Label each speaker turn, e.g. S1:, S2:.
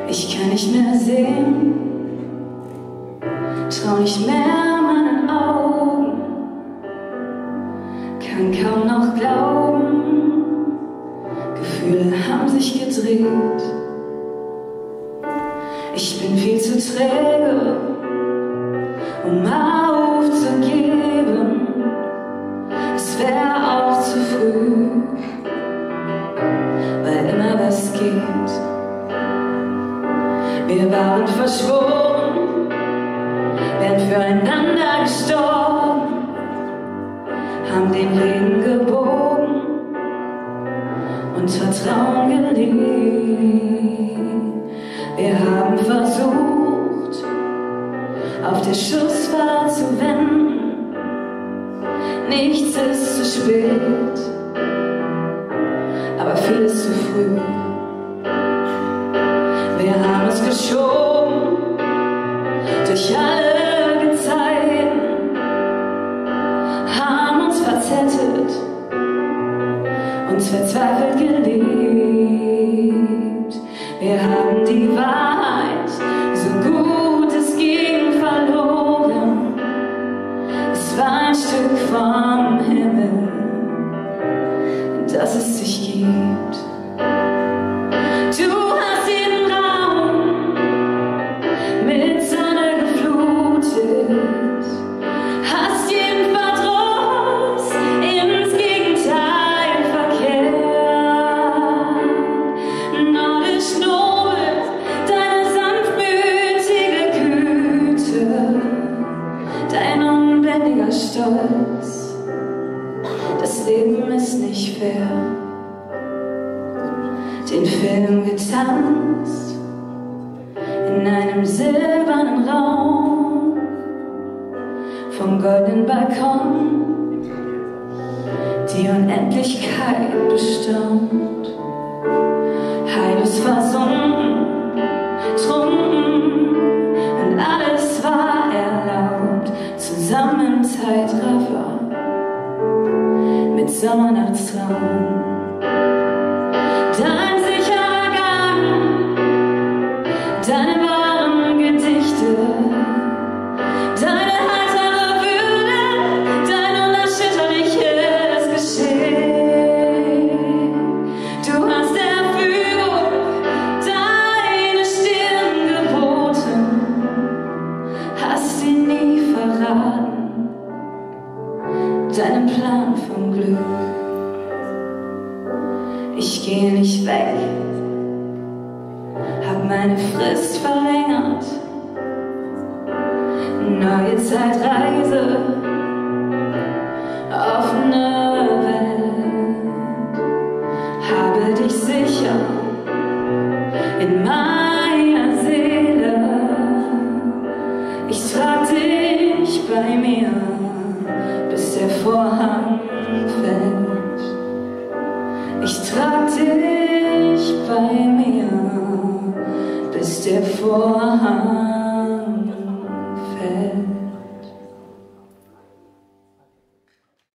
S1: Ich kann nicht mehr sehen, trau nicht mehr meinen Augen, kann kaum noch glauben, Gefühle haben sich gedreht. Ich bin viel zu träge, um aufzugeben. Es wäre auch zu früh, weil immer was geht. Wir waren verschworen, wären füreinander gestorben, haben den Leben gebogen und Vertrauen geliebt. Wir haben versucht, auf der Schussfahrt zu wenden. Nichts ist zu spät, aber vieles zu früh. Wir haben uns geschoben durch alle Gezeiten, haben uns verzettelt und verzweifelt geliebt. Wir haben die Wahrheit so gut es ging verloren. Es war ein Stück vom Himmel, dass es dich gibt. Du hast jeden Raum mit Sonne geflutet, hast jeden Verdruss ins Gegenteil verkehrt. Nordisch nobel, deine sanftmütige Güte, dein unbändiger Stolz. Das Leben ist nicht fair. Den Film getanzt in einem silbernen Raum, vom goldenen Balkon die Unendlichkeit bestaunt. Heillos versunken, trunken und alles war erlaubt, zusammen im Zeitraffer mit Sommernachtstraum. Dein sicherer Gang, deine wahren Gedichte, deine heitere Würde, dein unerschütterliches Geschick. Du hast der Führung deine Stirn geboten, hast sie nie verraten, deinen Plan vom Glück. Ich gehe nicht weg, hab meine Frist verlängert. Neue Zeitreise, offene Welt. Habe dich sicher in meiner Seele. Ich trag dich bei mir, bis der Vorhang fällt. Ich trag dich bei mir, bis der Vorhang